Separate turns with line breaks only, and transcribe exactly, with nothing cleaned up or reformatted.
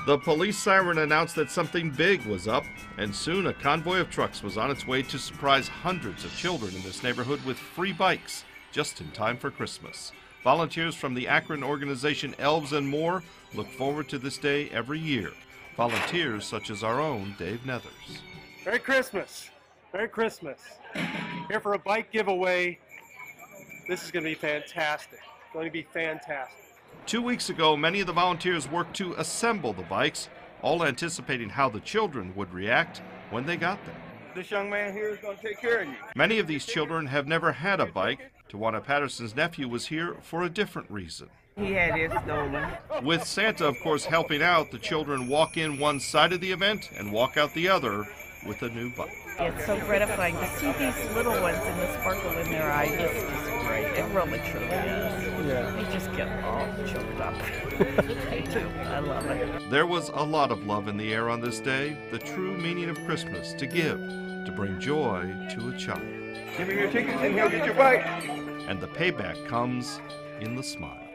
The police siren announced that something big was up, and soon a convoy of trucks was on its way to surprise hundreds of children in this neighborhood with free bikes, just in time for Christmas. Volunteers from the Akron organization Elves and More look forward to this day every year. Volunteers such as our own Dave Nethers.
Merry Christmas! Merry Christmas! Here for a bike giveaway. This is going to be fantastic. It's going to be fantastic.
Two weeks ago, many of the volunteers worked to assemble the bikes, all anticipating how the children would react when they got them.
This young man here is going to take care of you.
Many of these children have never had a bike. Tawana Patterson's nephew was here for a different reason.
He had his stolen.
With Santa, of course, helping out, the children walk in one side of the event and walk out the other with a new bike.
It's so gratifying to see these little ones and the sparkle in their eyes. It's just great. It really truly is.
Yeah.
They just get all choked up. I do. I love it.
There was a lot of love in the air on this day, the true meaning of Christmas, to give, to bring joy to a child.
Give him your tickets and he'll get your bike.
And the payback comes in the smile.